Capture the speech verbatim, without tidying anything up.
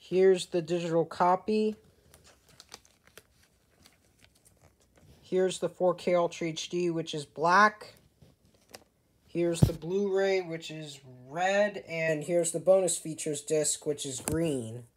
Here's the digital copy. Here's the four K Ultra H D, which is black. Here's the Blu-ray, which is red. And here's the bonus features disc, which is green.